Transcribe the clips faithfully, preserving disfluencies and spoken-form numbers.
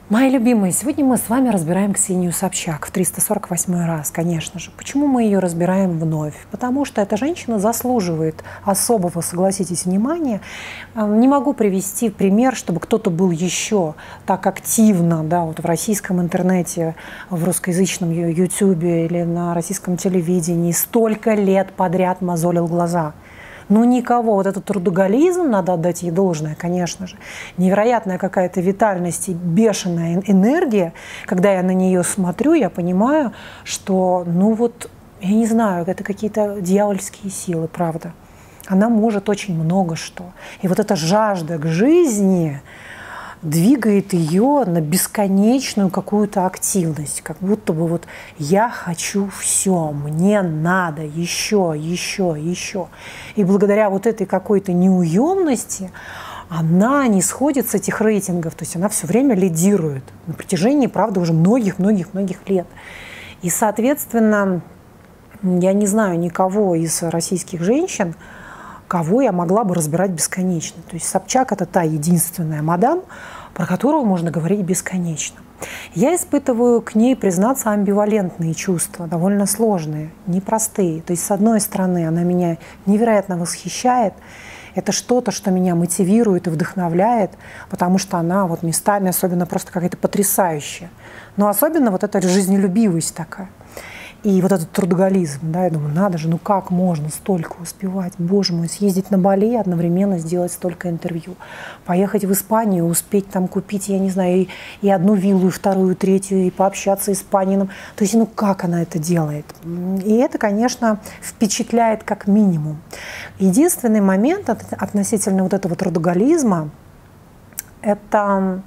Мои любимые, сегодня мы с вами разбираем Ксению Собчак в триста сорок восьмой раз, конечно же. Почему мы ее разбираем вновь? Потому что эта женщина заслуживает особого, согласитесь, внимания. Не могу привести пример, чтобы кто-то был еще так активно, да, вот в российском интернете, в русскоязычном ютубе или на российском телевидении столько лет подряд мозолил глаза. Ну, никого. Вот этот трудоголизм, надо отдать ей должное, конечно же. Невероятная какая-то витальность и бешеная энергия. Когда я на нее смотрю, я понимаю, что, ну вот, я не знаю, это какие-то дьявольские силы, правда. Она может очень много что. И вот эта жажда к жизни двигает ее на бесконечную какую-то активность, как будто бы вот я хочу все, мне надо еще, еще, еще. И благодаря вот этой какой-то неуемности она не сходит с этих рейтингов, то есть она все время лидирует на протяжении, правда, уже многих-многих-многих лет. И, соответственно, я не знаю никого из российских женщин, кого я могла бы разбирать бесконечно. То есть Собчак – это та единственная мадам, про которую можно говорить бесконечно. Я испытываю к ней, признаться, амбивалентные чувства, довольно сложные, непростые. То есть, с одной стороны, она меня невероятно восхищает. Это что-то, что меня мотивирует и вдохновляет, потому что она вот местами особенно просто какая-то потрясающая. Но особенно вот эта жизнелюбивость такая. И вот этот трудоголизм, да, я думаю, надо же, ну как можно столько успевать, боже мой, съездить на Бали и одновременно сделать столько интервью, поехать в Испанию, успеть там купить, я не знаю, и, и одну виллу, и вторую, и третью, и пообщаться с испанином. То есть, ну как она это делает? И это, конечно, впечатляет как минимум. Единственный момент относительно вот этого трудоголизма – это...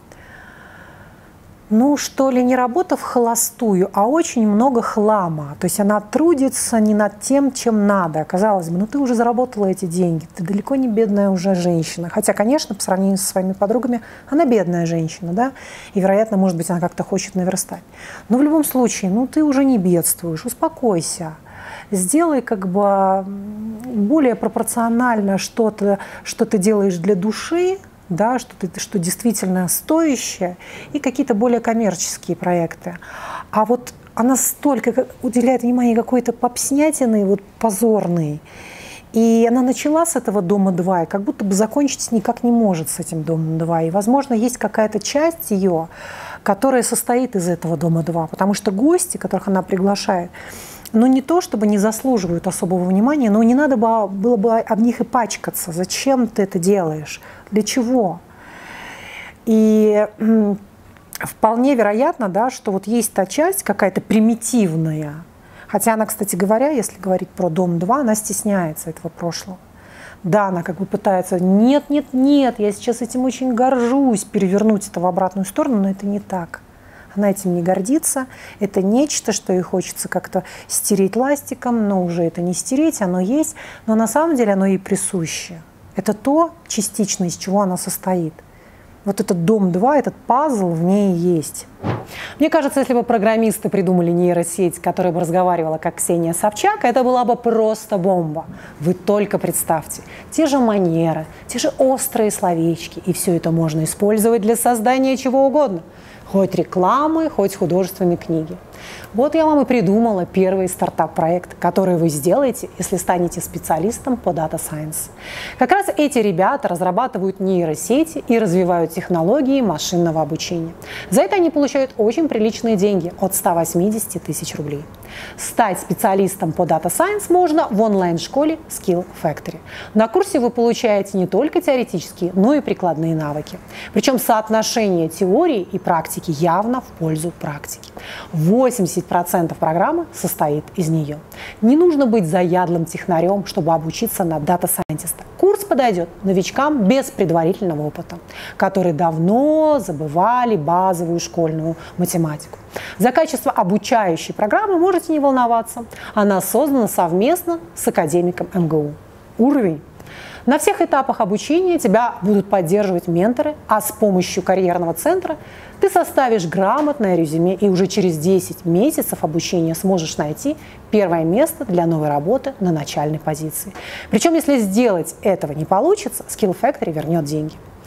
Ну, что ли, не работа вхолостую, а очень много хлама. То есть она трудится не над тем, чем надо. Казалось бы, ну ты уже заработала эти деньги, ты далеко не бедная уже женщина. Хотя, конечно, по сравнению со своими подругами, она бедная женщина, да, и, вероятно, может быть, она как-то хочет наверстать. Но в любом случае, ну ты уже не бедствуешь, успокойся. Сделай как бы более пропорционально что-то, что ты делаешь для души, да, что, ты, что действительно стоящее, и какие-то более коммерческие проекты. А вот она столько уделяет внимания какой-то попснятиной, вот позорной. И она начала с этого «Дома-два», и как будто бы закончить никак не может с этим «Домом-два». И, возможно, есть какая-то часть ее, которая состоит из этого «Дома-два», потому что гости, которых она приглашает, ну, не то, чтобы не заслуживают особого внимания, но не надо было бы об них и пачкаться. Зачем ты это делаешь? Для чего? И вполне вероятно, да, что вот есть та часть какая-то примитивная. Хотя она, кстати говоря, если говорить про «Дом-два», она стесняется этого прошлого. Да, она как бы пытается, нет, нет, нет, я сейчас этим очень горжусь, перевернуть это в обратную сторону, но это не так. Она этим не гордится, это нечто, что ей хочется как-то стереть ластиком, но уже это не стереть, оно есть, но на самом деле оно ей присуще. Это то частично, из чего она состоит. Вот этот «Дом-два», этот пазл в ней есть. Мне кажется, если бы программисты придумали нейросеть, которая бы разговаривала как Ксения Собчак, это была бы просто бомба. Вы только представьте. Те же манеры, те же острые словечки, и все это можно использовать для создания чего угодно. Хоть рекламы, хоть художественной книги. Вот я вам и придумала первый стартап-проект, который вы сделаете, если станете специалистом по Data Science. Как раз эти ребята разрабатывают нейросети и развивают технологии машинного обучения. За это они получают очень приличные деньги – от ста восьмидесяти тысяч рублей. Стать специалистом по Data Science можно в онлайн-школе Skill Factory. На курсе вы получаете не только теоретические, но и прикладные навыки. Причем соотношение теории и практики явно в пользу практики. восемьдесят процентов программы состоит из нее. Не нужно быть заядлым технарем, чтобы обучиться на Data Scientist. Курс подойдет новичкам без предварительного опыта, которые давно забывали базовую школьную математику. За качество обучающей программы можете не волноваться. Она создана совместно с академиком эм гэ у. Уровень. На всех этапах обучения тебя будут поддерживать менторы, а с помощью карьерного центра ты составишь грамотное резюме и уже через десять месяцев обучения сможешь найти первое место для новой работы на начальной позиции. Причем, если сделать этого не получится, Skill Factory вернет деньги.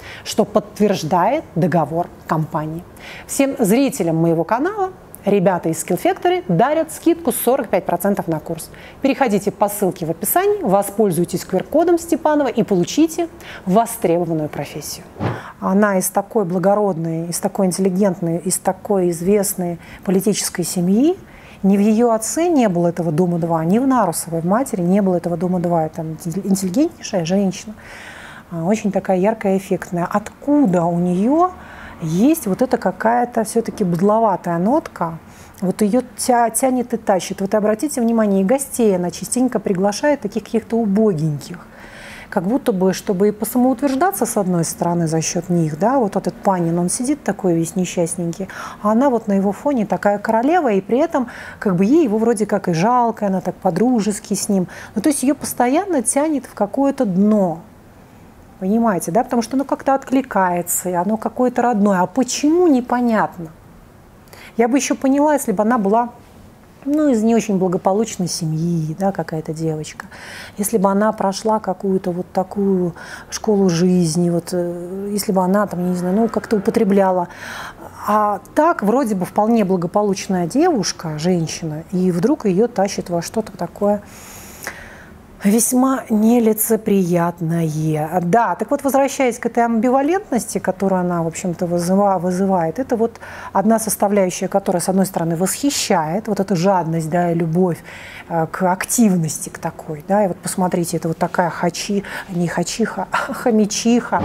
что подтверждает договор компании. Всем зрителям моего канала ребята из Skill Factory дарят скидку сорок пять процентов на курс. Переходите по ссылке в описании, воспользуйтесь ку эр кодом Степанова и получите востребованную профессию. Она из такой благородной, из такой интеллигентной, из такой известной политической семьи. Ни в ее отце не было этого дома-два, ни в Нарусовой, в матери не было этого дома-два. Это интеллигентнейшая женщина, очень такая яркая, эффектная. Откуда у нее есть вот эта какая-то все-таки быдловатая нотка, вот ее тя, тянет и тащит. Вот обратите внимание, и гостей она частенько приглашает таких каких-то убогеньких, как будто бы, чтобы и посамоутверждаться с одной стороны за счет них, да, вот этот Панин, он сидит такой весь несчастненький, а она вот на его фоне такая королева, и при этом как бы ей его вроде как и жалко, она так по-дружески с ним, ну то есть ее постоянно тянет в какое-то дно. Понимаете, да? Потому что оно как-то откликается, и оно какое-то родное. А почему, непонятно. Я бы еще поняла, если бы она была, ну, из не очень благополучной семьи, да, какая-то девочка. Если бы она прошла какую-то вот такую школу жизни, вот, если бы она, там, я не знаю, ну, как-то употребляла. А так, вроде бы, вполне благополучная девушка, женщина, и вдруг ее тащит во что-то такое весьма нелицеприятное. Да, так вот, возвращаясь к этой амбивалентности, которую она, в общем-то, вызывает, это вот одна составляющая, которая, с одной стороны, восхищает, вот эта жадность, да, и любовь к активности, к такой, да, и вот посмотрите, это вот такая хачи, не хачиха, а хомячиха.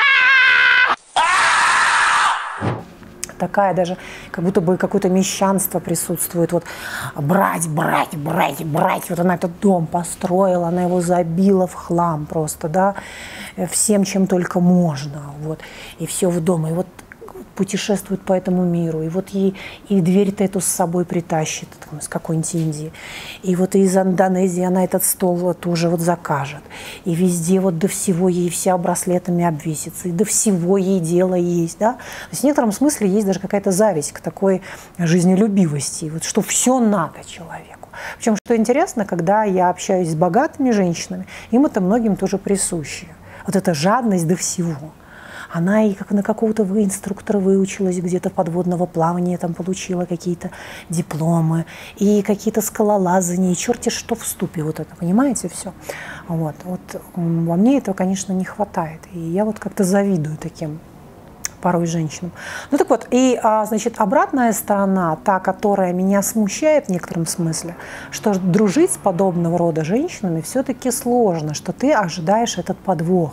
Такая даже, как будто бы какое-то мещанство присутствует. Вот брать, брать, брать, брать. Вот она этот дом построила, она его забила в хлам просто, да, всем, чем только можно. Вот. И все в дом. И вот путешествует по этому миру, и вот ей и дверь-то эту с собой притащит, там, из какой-нибудь Индии, и вот из Индонезии она этот стол вот уже вот закажет, и везде вот до всего ей вся браслетами обвесится, и до всего ей дело есть, да. То есть в некотором смысле есть даже какая-то зависть к такой жизнелюбивости, вот, что все надо человеку. Причем, что интересно, когда я общаюсь с богатыми женщинами, им это многим тоже присуще. Вот эта жадность до всего. Она и как на какого-то инструктора выучилась, где-то подводного плавания, там получила какие-то дипломы, и какие-то скалолазания, и черти что в ступе, вот это, понимаете, все. Вот, вот во мне этого, конечно, не хватает, и я вот как-то завидую таким порой женщинам. Ну так вот, и, а, значит, обратная сторона, та, которая меня смущает в некотором смысле, что дружить с подобного рода женщинами все-таки сложно, что ты ожидаешь этот подвох.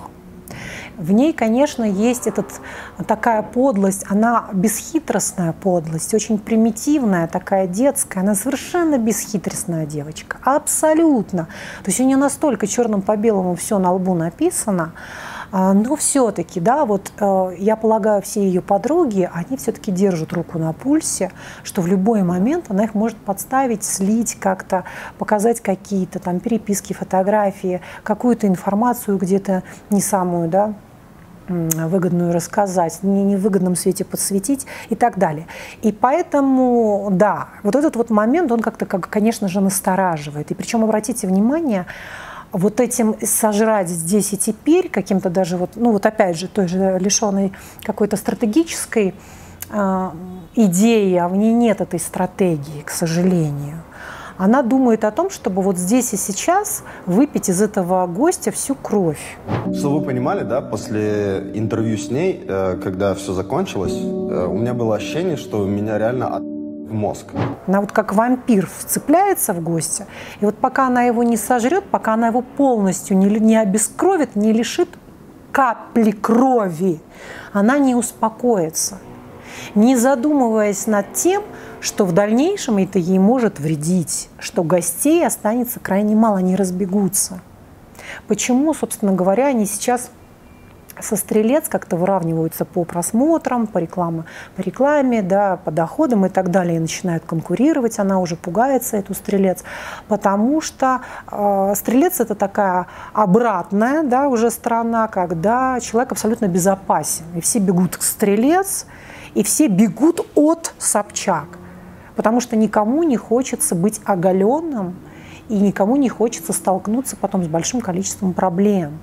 В ней, конечно, есть этот, такая подлость, она бесхитростная подлость, очень примитивная, такая детская, она совершенно бесхитростная девочка, абсолютно. То есть у нее настолько черным по белому все на лбу написано, но все-таки, да, вот я полагаю, все ее подруги, они все-таки держат руку на пульсе, что в любой момент она их может подставить, слить как-то, показать какие-то там переписки, фотографии, какую-то информацию где-то не самую, да, выгодную рассказать, не в невыгодном свете подсветить и так далее. И поэтому, да, вот этот вот момент, он как-то, как, конечно же, настораживает. И причем, обратите внимание, вот этим сожрать здесь и теперь, каким-то даже вот, ну вот опять же, той же лишенной какой-то стратегической э, идеи, а в ней нет этой стратегии, к сожалению. Она думает о том, чтобы вот здесь и сейчас выпить из этого гостя всю кровь. Чтобы вы понимали, да, после интервью с ней, когда все закончилось, у меня было ощущение, что меня реально от... в мозг. Она вот как вампир вцепляется в гостя, и вот пока она его не сожрет, пока она его полностью не, не обескровит, не лишит капли крови, она не успокоится, не задумываясь над тем, что в дальнейшем это ей может вредить, что гостей останется крайне мало, они разбегутся. Почему, собственно говоря, они сейчас со «Стрелец» как-то выравниваются по просмотрам, по рекламе, по рекламе, да, по доходам и так далее, и начинают конкурировать, она уже пугается, эту «Стрелец», потому что э, «Стрелец» — это такая обратная, да, уже сторона, когда человек абсолютно безопасен, и все бегут к «Стрелец», и все бегут от Собчак, потому что никому не хочется быть оголенным, и никому не хочется столкнуться потом с большим количеством проблем.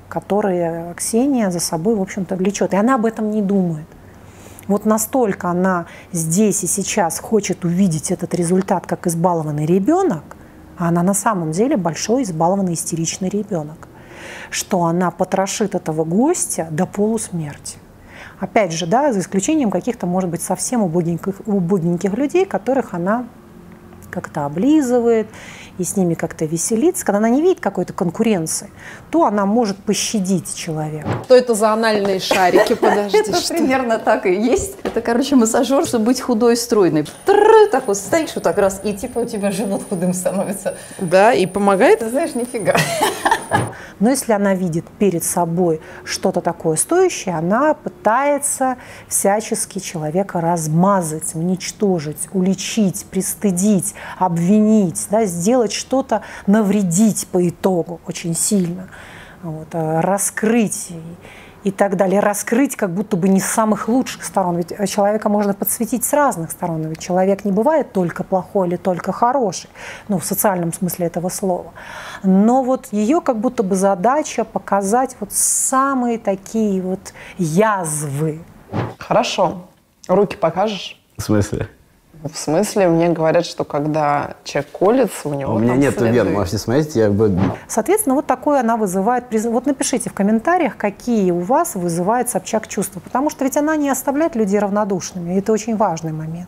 которые Ксения за собой, в общем-то, влечет. И она об этом не думает. Вот настолько она здесь и сейчас хочет увидеть этот результат как избалованный ребенок, а она на самом деле большой избалованный истеричный ребенок, что она потрошит этого гостя до полусмерти. Опять же, да, за исключением каких-то, может быть, совсем убогеньких, убогеньких людей, которых она как-то облизывает и с ними как-то веселится. Когда она не видит какой-то конкуренции, то она может пощадить человека. Что это за анальные шарики? Подожди, это примерно так и есть. Это, короче, массажер, чтобы быть худой и стройной. Так вот стоишь вот так раз, и типа у тебя живот худым становится. Да, и помогает? Ты знаешь, нифига. Но если она видит перед собой что-то такое стоящее, она пытается всячески человека размазать, уничтожить, уличить, пристыдить, обвинить, да, сделать что-то, навредить по итогу очень сильно, вот, раскрыть и так далее. Раскрыть как будто бы не с самых лучших сторон. Ведь человека можно подсветить с разных сторон. Ведь человек не бывает только плохой или только хороший, ну, в социальном смысле этого слова. Но вот ее как будто бы задача показать вот самые такие вот язвы. Хорошо. Руки покажешь? В смысле? В смысле, мне говорят, что когда человек колется, у него У меня нет вен, можете смотреть, я бы... Соответственно, вот такое она вызывает... Вот напишите в комментариях, какие у вас вызывает Собчак чувства, потому что ведь она не оставляет людей равнодушными, и это очень важный момент.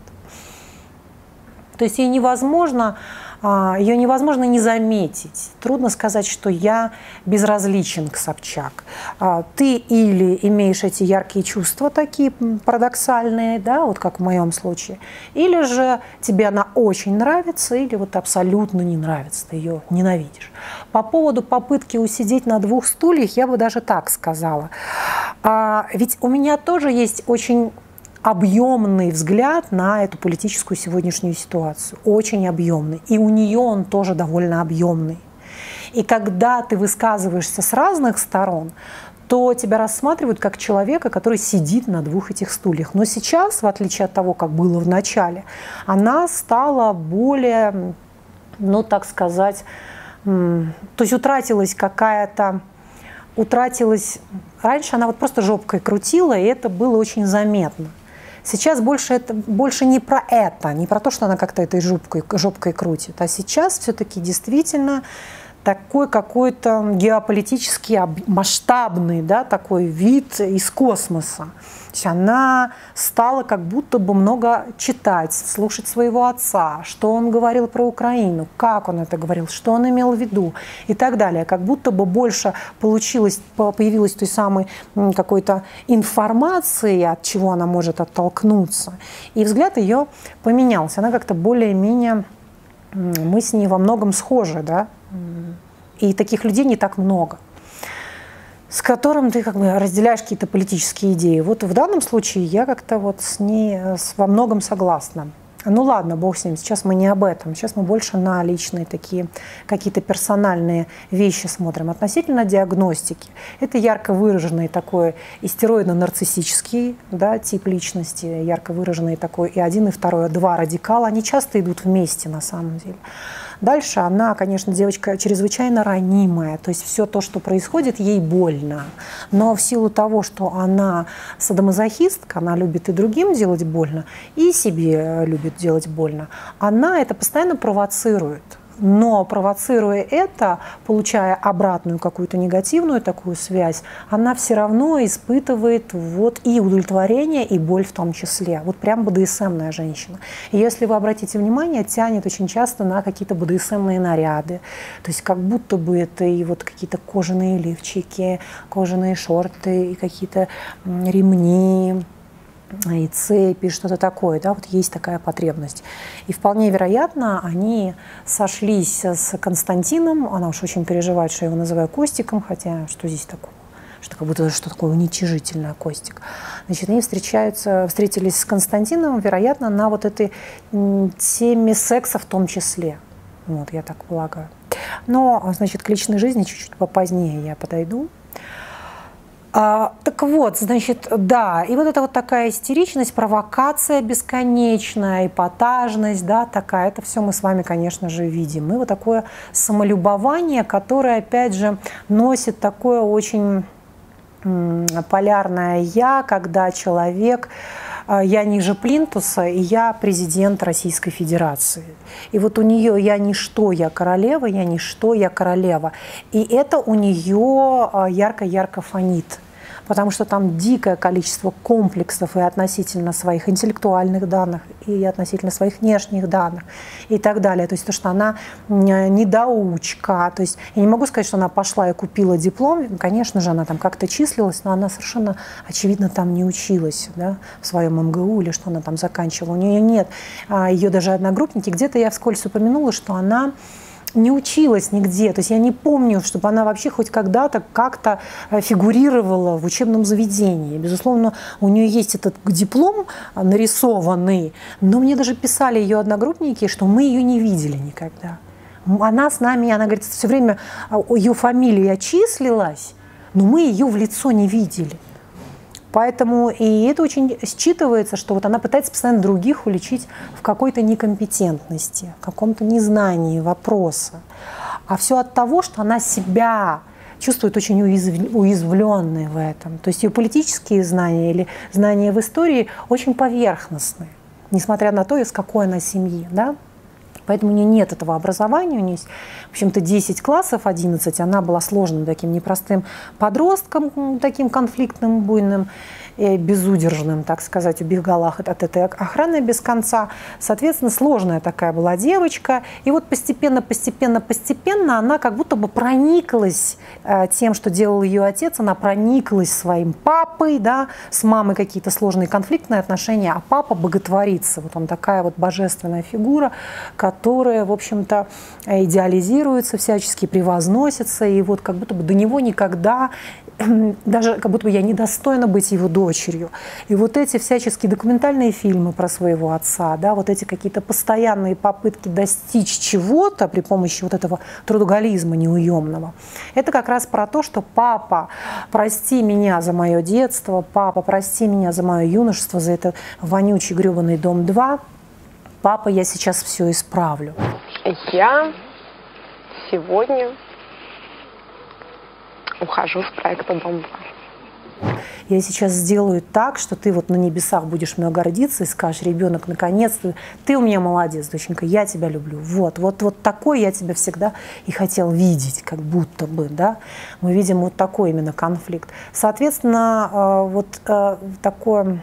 То есть ей невозможно, ее невозможно не заметить. Трудно сказать, что я безразличен к Собчак. Ты или имеешь эти яркие чувства, такие парадоксальные, да, вот как в моем случае, или же тебе она очень нравится, или вот абсолютно не нравится, ты ее ненавидишь. По поводу попытки усидеть на двух стульях, я бы даже так сказала. Ведь у меня тоже есть очень объемный взгляд на эту политическую сегодняшнюю ситуацию, очень объемный. И у нее он тоже довольно объемный. И когда ты высказываешься с разных сторон, то тебя рассматривают как человека, который сидит на двух этих стульях. Но сейчас, в отличие от того, как было в начале, она стала более, ну так сказать, то есть утратилась какая-то, утратилась... Раньше она вот просто жопкой крутила, и это было очень заметно. Сейчас больше, это, больше не про это, не про то, что она как-то этой жопкой, жопкой крутит, а сейчас все-таки действительно такой какой-то геополитический масштабный, да, такой вид из космоса. То есть она стала как будто бы много читать, слушать своего отца, что он говорил про Украину, как он это говорил, что он имел в виду и так далее. Как будто бы больше получилось, появилось той самой какой-то информации, от чего она может оттолкнуться. И взгляд ее поменялся. Она как-то более-менее, мы с ней во многом схожи, да? И таких людей не так много, с которым ты как бы разделяешь какие-то политические идеи. Вот в данном случае я как-то вот с ней во многом согласна. Ну ладно, бог с ним, сейчас мы не об этом. Сейчас мы больше на личные такие какие-то персональные вещи смотрим. Относительно диагностики. Это ярко выраженный такой истероидно-нарциссический, да, тип личности, ярко выраженный такой и один, и второй, два радикала. Они часто идут вместе на самом деле. Дальше она, конечно, девочка чрезвычайно ранимая, то есть все то, что происходит, ей больно. Но в силу того, что она садомазохистка, она любит и другим делать больно, и себе любит делать больно, она это постоянно провоцирует. Но провоцируя это, получая обратную какую-то негативную такую связь, она все равно испытывает вот и удовлетворение, и боль в том числе. Вот прям бэ дэ эс эмная женщина. И если вы обратите внимание, тянет очень часто на какие-то бэ дэ эс эмные наряды. То есть как будто бы это и вот какие-то кожаные лифчики, кожаные шорты, и какие-то ремни, и цепи, что-то такое, да, вот есть такая потребность. И вполне вероятно, они сошлись с Константином, она уж очень переживает, что я его называю Костиком, хотя что здесь такого, что как будто что такое уничижительное Костик. Значит, они встречаются, встретились с Константином, вероятно, на вот этой теме секса в том числе. Вот, я так полагаю. Но, значит, к личной жизни чуть-чуть попозднее я подойду. А, так вот, значит, да, и вот эта вот такая истеричность, провокация бесконечная, эпатажность, да, такая, это все мы с вами, конечно же, видим. И вот такое самолюбование, которое, опять же, носит такое очень м, полярное «я», когда человек... Я ниже плинтуса, и я президент Российской Федерации. И вот у нее я ничто, я королева, я ничто, я королева. И это у нее ярко-ярко фонит. Потому что там дикое количество комплексов и относительно своих интеллектуальных данных, и относительно своих внешних данных, и так далее. То есть то, что она недоучка. То есть я не могу сказать, что она пошла и купила диплом. Конечно же, она там как-то числилась, но она совершенно, очевидно, там не училась, да, в своем эм гэ у или что она там заканчивала. У нее нет. Ее даже одногруппники. Где-то я вскользь упомянула, что она не училась нигде. То есть я не помню, чтобы она вообще хоть когда-то как-то фигурировала в учебном заведении. Безусловно, у нее есть этот диплом нарисованный, но мне даже писали ее одногруппники, что мы ее не видели никогда. Она с нами, она говорит, все время ее фамилия числилась, но мы ее в лицо не видели. Поэтому и это очень считывается, что вот она пытается постоянно других уличить в какой-то некомпетентности, в каком-то незнании вопроса. А все от того, что она себя чувствует очень уязвленной в этом. То есть ее политические знания или знания в истории очень поверхностные, несмотря на то, из какой она семьи, да? Поэтому у нее нет этого образования, у нее есть, в общем-то, десять классов, одиннадцать, она была сложным таким непростым подростком, таким конфликтным, буйным, безудержным, так сказать, убегала от этой охраны без конца. Соответственно, сложная такая была девочка. И вот постепенно, постепенно, постепенно она как будто бы прониклась тем, что делал ее отец, она прониклась своим папой, да, с мамой какие-то сложные конфликтные отношения, а папа боготворится. Вот он такая вот божественная фигура, которая, в общем-то, идеализируется, всячески превозносится, и вот как будто бы до него никогда, даже как будто бы я недостойна быть его дочерью. И вот эти всяческие документальные фильмы про своего отца, да, вот эти какие-то постоянные попытки достичь чего-то при помощи вот этого трудоголизма неуемного, это как раз про то, что папа, прости меня за мое детство, папа, прости меня за мое юношество, за этот вонючий гребаный дом два, папа, я сейчас все исправлю. Я сегодня ухожу с проекта «Дом два». Я сейчас сделаю так, что ты вот на небесах будешь мной гордиться и скажешь: ребенок, наконец-то, ты у меня молодец, доченька, я тебя люблю. Вот, вот, вот такой я тебя всегда и хотел видеть, как будто бы, да. Мы видим вот такой именно конфликт. Соответственно, вот такое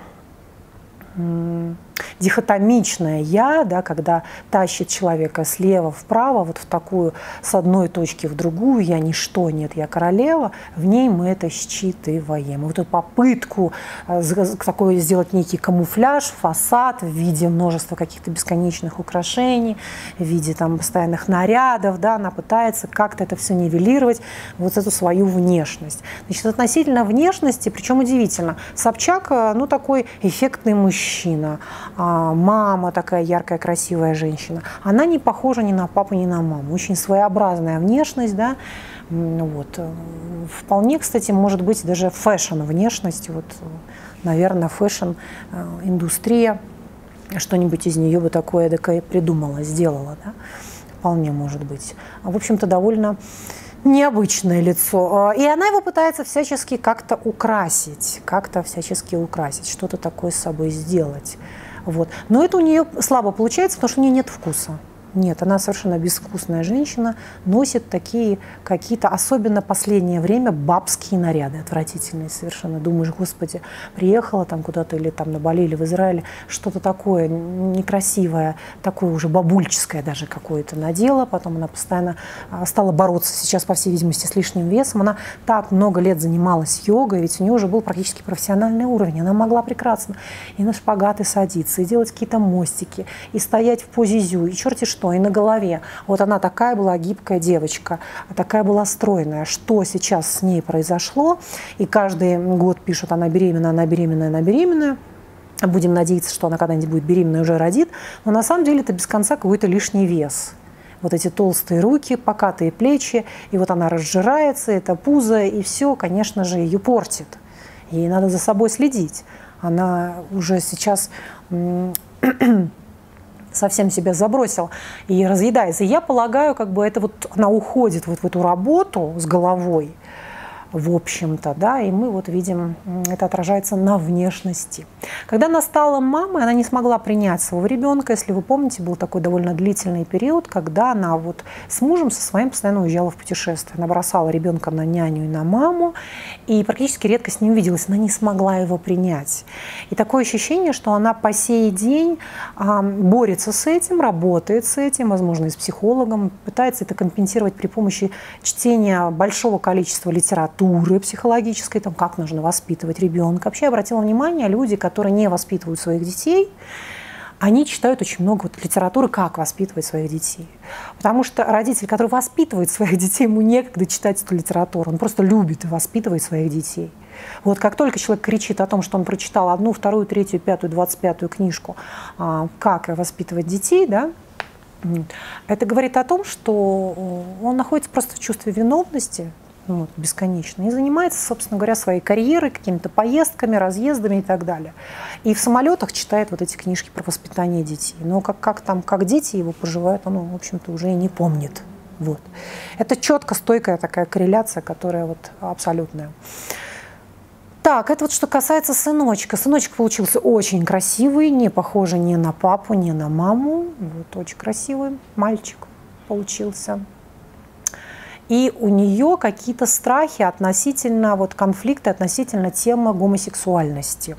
дихотомичное «я», да, когда тащит человека слева вправо, вот в такую, с одной точки в другую, я ничто, нет, я королева, в ней мы это считываем. Вот эту попытку такой сделать некий камуфляж, фасад в виде множества каких-то бесконечных украшений, в виде там постоянных нарядов, да, она пытается как-то это все нивелировать, вот эту свою внешность. Значит, относительно внешности, причем удивительно, Собчак, ну, такой эффектный мужчина, мама такая яркая, красивая женщина. Она не похожа ни на папу, ни на маму. Очень своеобразная внешность, да. Вот. Вполне, кстати, может быть даже фэшн-внешность. Вот, наверное, фэшн-индустрия что-нибудь из нее бы такое эдакое придумала, сделала. Да? Вполне может быть. В общем-то, довольно необычное лицо. И она его пытается всячески как-то украсить, как-то всячески украсить, что-то такое с собой сделать. Вот. Но это у нее слабо получается, потому что у нее нет вкуса. Нет, она совершенно безвкусная женщина, носит такие какие-то, особенно в последнее время, бабские наряды, отвратительные совершенно. Думаешь, господи, приехала там куда-то или там на Бали, или в Израиле, что-то такое некрасивое, такое уже бабульческое даже какое-то надела, потом она постоянно стала бороться сейчас, по всей видимости, с лишним весом. Она так много лет занималась йогой, ведь у нее уже был практически профессиональный уровень, она могла прекрасно и на шпагаты садиться, и делать какие-то мостики, и стоять в позе зю, и черти что, и на голове. Вот она такая была гибкая девочка, такая была стройная. Что сейчас с ней произошло? И каждый год пишут: она беременна, она беременная, она беременная. Будем надеяться, что она когда-нибудь будет беременна и уже родит. Но на самом деле это без конца какой-то лишний вес. Вот эти толстые руки, покатые плечи, и вот она разжирается, это пузо, и все, конечно же, ее портит. Ей надо за собой следить. Она уже сейчас совсем себя забросила и разъедается. И я полагаю, как бы это вот она уходит вот в эту работу с головой, в общем-то, да, и мы вот видим, это отражается на внешности. Когда она стала мамой, она не смогла принять своего ребенка. Если вы помните, был такой довольно длительный период, когда она вот с мужем со своим постоянно уезжала в путешествие. Она бросала ребенка на няню и на маму, и практически редко с ним виделась. Она не смогла его принять. И такое ощущение, что она по сей день а, борется с этим, работает с этим, возможно, и с психологом, пытается это компенсировать при помощи чтения большого количества литературы психологической, там, как нужно воспитывать ребенка. Вообще я обратила внимание, люди, которые не воспитывают своих детей, они читают очень много вот литературы, как воспитывать своих детей. Потому что родитель, который воспитывает своих детей, ему некогда читать эту литературу. Он просто любит и воспитывает своих детей. Вот как только человек кричит о том, что он прочитал одну, вторую, третью, пятую, двадцать пятую книжку, как воспитывать детей, да, это говорит о том, что он находится просто в чувстве виновности, ну, бесконечно, и занимается, собственно говоря, своей карьерой, какими-то поездками, разъездами и так далее. И в самолетах читает вот эти книжки про воспитание детей. Но как, как, там, как дети его поживают, он, в общем-то, уже и не помнит. Вот. Это четко стойкая такая корреляция, которая вот абсолютная. Так, это вот что касается сыночка. Сыночек получился очень красивый, не похожий ни на папу, ни на маму. Вот, очень красивый мальчик получился. И у нее какие-то страхи относительно, вот, конфликты относительно темы гомосексуальности.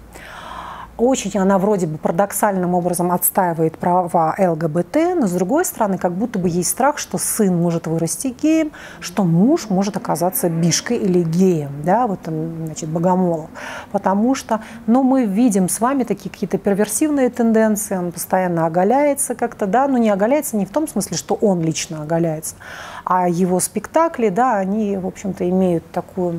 Очень она вроде бы парадоксальным образом отстаивает права ЛГБТ, но с другой стороны, как будто бы есть страх, что сын может вырасти геем, что муж может оказаться бишкой или геем, да, вот, значит, Богомолов. Потому что, ну, мы видим с вами такие какие-то перверсивные тенденции, он постоянно оголяется как-то, да, но не оголяется не в том смысле, что он лично оголяется, а его спектакли, да, они, в общем-то, имеют такую...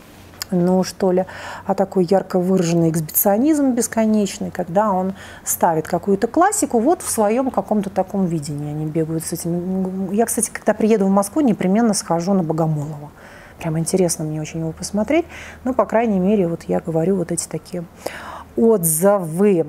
ну, что ли, а такой ярко выраженный эксбиционизм бесконечный, когда он ставит какую-то классику вот в своем каком-то таком видении. Они бегают с этим. Я, кстати, когда приеду в Москву, непременно схожу на Богомолова. Прям интересно мне очень его посмотреть. Но, по крайней мере, вот я говорю вот эти такие отзывы.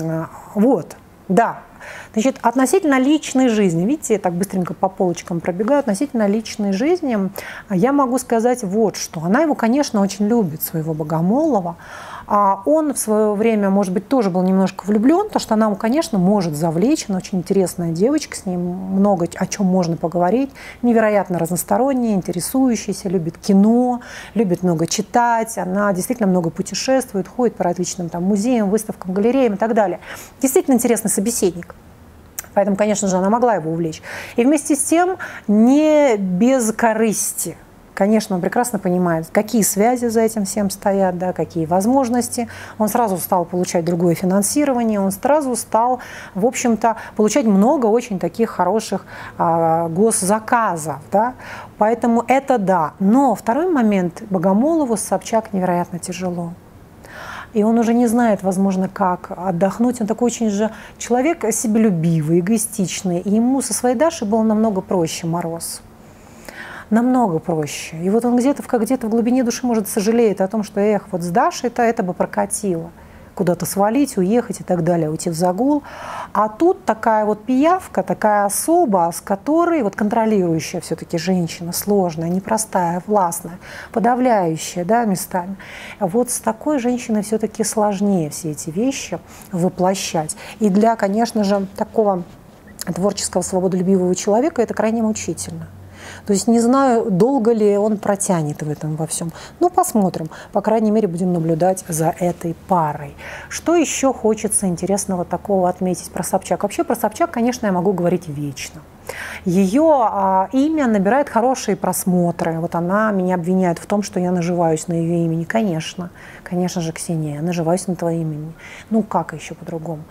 Вот, да. Значит, относительно личной жизни, видите, я так быстренько по полочкам пробегаю, относительно личной жизни я могу сказать вот что. Она его, конечно, очень любит, своего Богомолова. А он в свое время, может быть, тоже был немножко влюблен, потому что она ему, конечно, может завлечь. Она очень интересная девочка, с ним много о чем можно поговорить. Невероятно разносторонняя, интересующаяся, любит кино, любит много читать. Она действительно много путешествует, ходит по различным там музеям, выставкам, галереям и так далее. Действительно интересный собеседник. Поэтому, конечно же, она могла его увлечь. И вместе с тем не без корысти. Конечно, он прекрасно понимает, какие связи за этим всем стоят, да, какие возможности. Он сразу стал получать другое финансирование, он сразу стал, в общем-то, получать много очень таких хороших а, госзаказов. Да. Поэтому это да. Но второй момент, Богомолову с Собчак невероятно тяжело. И он уже не знает, возможно, как отдохнуть. Он такой очень же человек себелюбивый, эгоистичный. И ему со своей Дашей было намного проще мороз. Намного проще. И вот он где-то где-то в глубине души, может, сожалеет о том, что, эх, вот с Дашей-то это бы прокатило. Куда-то свалить, уехать и так далее, уйти в загул. А тут такая вот пиявка, такая особа, с которой вот контролирующая все-таки женщина, сложная, непростая, властная, подавляющая, да, местами. Вот с такой женщиной все-таки сложнее все эти вещи воплощать. И для, конечно же, такого творческого, свободолюбивого человека это крайне мучительно. То есть не знаю, долго ли он протянет в этом во всем. Ну, посмотрим. По крайней мере, будем наблюдать за этой парой. Что еще хочется интересного такого отметить про Собчак? Вообще про Собчак, конечно, я могу говорить вечно. Ее а, имя набирает хорошие просмотры. Вот она меня обвиняет в том, что я наживаюсь на ее имени. Конечно, конечно же, Ксения, я наживаюсь на твоем имени. Ну, как еще по-другому?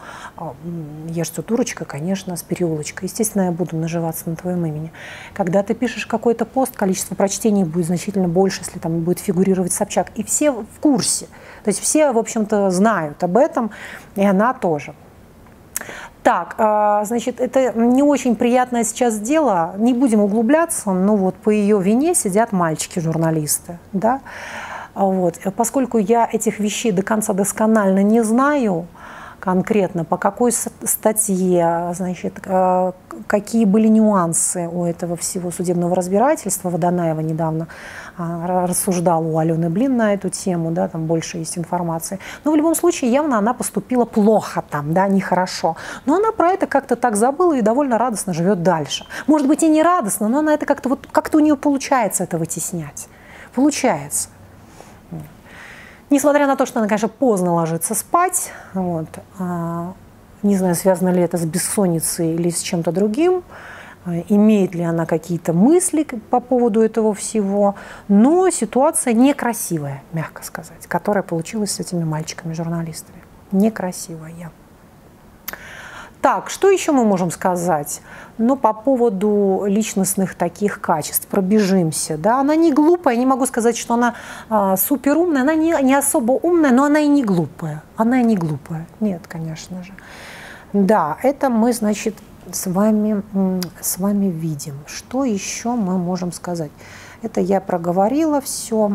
Я же дурочка, конечно, с переулочка. Естественно, я буду наживаться на твоем имени. Когда ты пишешь какой-то пост, количество прочтений будет значительно больше, если там будет фигурировать Собчак. И все в курсе. То есть все, в общем-то, знают об этом, и она тоже. Так, значит, это не очень приятное сейчас дело, не будем углубляться, но вот по ее вине сидят мальчики-журналисты, да, вот. Поскольку я этих вещей до конца досконально не знаю, конкретно по какой статье, значит, какие были нюансы у этого всего судебного разбирательства. Водонаева недавно рассуждала у Алены Блин на эту тему, да, там больше есть информации. Но в любом случае явно она поступила плохо там, да, нехорошо. Но она про это как-то так забыла и довольно радостно живет дальше. Может быть и не радостно, но она это как-то вот, как-то у нее получается это вытеснять. Получается. Несмотря на то, что она, конечно, поздно ложится спать, вот, а, не знаю, связано ли это с бессонницей или с чем-то другим, а, имеет ли она какие-то мысли по поводу этого всего, но ситуация некрасивая, мягко сказать, которая получилась с этими мальчиками-журналистами. Некрасивая. Так, что еще мы можем сказать? Ну, по поводу личностных таких качеств, пробежимся. Да? Она не глупая, не могу сказать, что она а, суперумная, она не, не особо умная, но она и не глупая. Она и не глупая. Нет, конечно же. Да, это мы, значит, с вами, с вами видим. Что еще мы можем сказать? Это я проговорила все.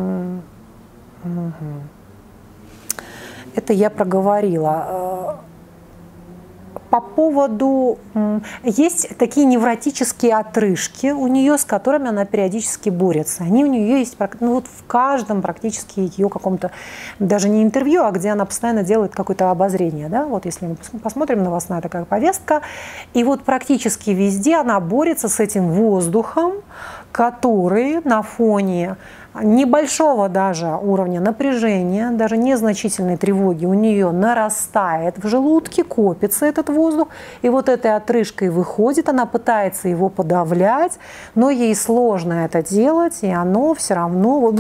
Это я проговорила. По поводу... Есть такие невротические отрыжки у нее, с которыми она периодически борется. Они у нее есть, ну, вот в каждом практически ее каком-то, даже не интервью, а где она постоянно делает какое-то обозрение. Да? Вот если мы посмотрим, новостная такая повестка. И вот практически везде она борется с этим воздухом, который на фоне небольшого даже уровня напряжения, даже незначительной тревоги у нее нарастает в желудке, копится этот воздух, и вот этой отрыжкой выходит, она пытается его подавлять, но ей сложно это делать, и оно все равно, вот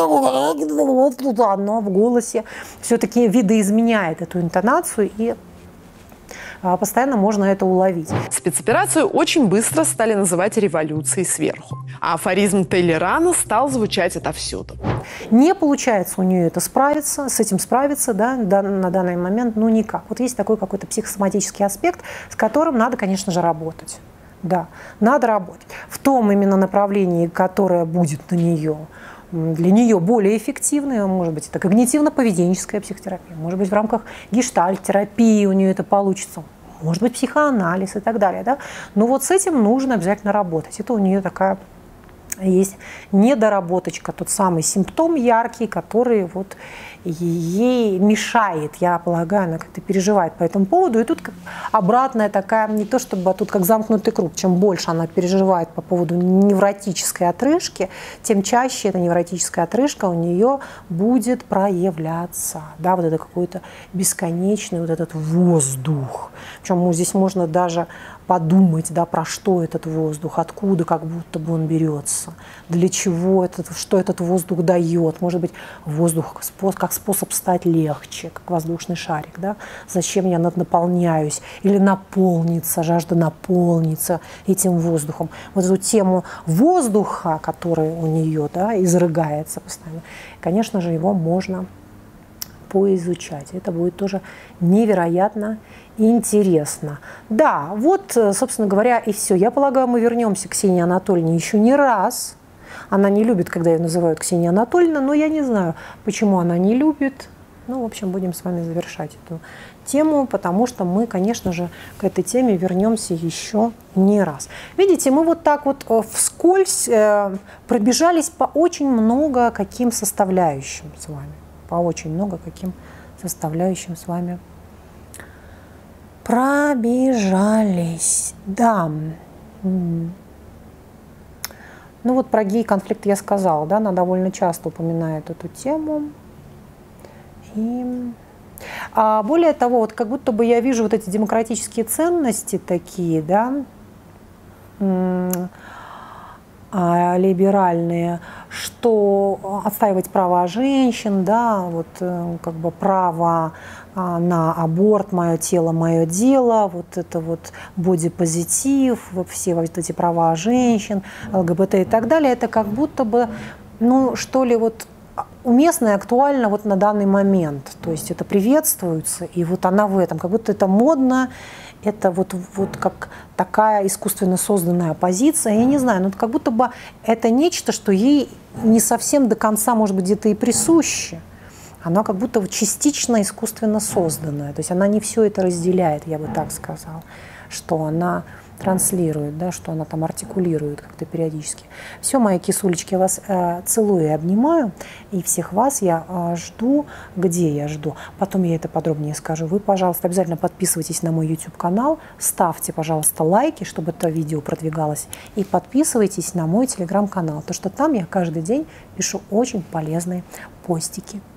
оно в голосе все-таки видоизменяет эту интонацию, и постоянно можно это уловить. Спецоперацию очень быстро стали называть революцией сверху. А афоризм Толерана стал звучать отовсюду. Не получается у нее это справиться, с этим справиться, да, на данный момент, ну никак. Вот есть такой какой-то психосоматический аспект, с которым надо, конечно же, работать. Да, надо работать. В том именно направлении, которое будет на нее, для нее более эффективной, может быть, это когнитивно-поведенческая психотерапия, может быть, в рамках гештальт-терапии у нее это получится, может быть, психоанализ и так далее. Да? Но вот с этим нужно обязательно работать. Это у нее такая есть недоработочка, тот самый симптом яркий, который вот ей мешает, я полагаю, она как-то переживает по этому поводу. И тут обратная такая, не то чтобы, а тут как замкнутый круг. Чем больше она переживает по поводу невротической отрыжки, тем чаще эта невротическая отрыжка у нее будет проявляться. Да, вот это какой-то бесконечный вот этот воздух. Причем здесь можно даже подумать, да, про что этот воздух, откуда как будто бы он берется, для чего этот, что этот воздух дает. Может быть, воздух как способ стать легче, как воздушный шарик. Да? Зачем я наполняюсь? Или наполниться, жажда наполниться этим воздухом. Вот эту тему воздуха, который у нее, да, изрыгается постоянно, конечно же, его можно поизучать. Это будет тоже невероятно интересно. Да, вот, собственно говоря, и все. Я полагаю, мы вернемся к Ксении Анатольевне еще не раз. Она не любит, когда ее называют Ксения Анатольевна, но я не знаю, почему она не любит. Ну, в общем, будем с вами завершать эту тему, потому что мы, конечно же, к этой теме вернемся еще не раз. Видите, мы вот так вот вскользь э, пробежались по очень много каким составляющим с вами. По очень много каким составляющим с вами пробежались. Да. Ну вот про гей-конфликт я сказала, да, она довольно часто упоминает эту тему. И... А более того, вот как будто бы я вижу вот эти демократические ценности такие, да, либеральные, что отстаивать права женщин, да, вот как бы право на аборт, мое тело, мое дело, вот это вот бодипозитив, все вот эти права женщин, ЛГБТ и так далее, это как будто бы, ну что ли, вот уместно и актуально вот на данный момент. То есть это приветствуется, и вот она в этом, как будто это модно, это вот, вот как такая искусственно созданная оппозиция. Я не знаю, но это как будто бы это нечто, что ей не совсем до конца, может быть, где-то и присуще. Оно как будто вот частично искусственно созданное. То есть она не все это разделяет, я бы так сказала, что она транслирует, да, что она там артикулирует как-то периодически. Все, мои кисулечки, я вас э, целую и обнимаю. И всех вас я э, жду. Где я жду? Потом я это подробнее скажу. Вы, пожалуйста, обязательно подписывайтесь на мой YouTube-канал. Ставьте, пожалуйста, лайки, чтобы это видео продвигалось. И подписывайтесь на мой Telegram-канал. То, что там я каждый день пишу очень полезные постики.